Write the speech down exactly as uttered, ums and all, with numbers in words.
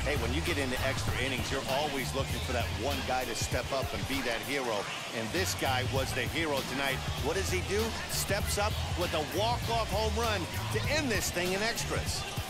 Hey, when you get into extra innings, you're always looking for that one guy to step up and be that hero. And this guy was the hero tonight. What does he do? Steps up with a walk-off home run to end this thing in extras.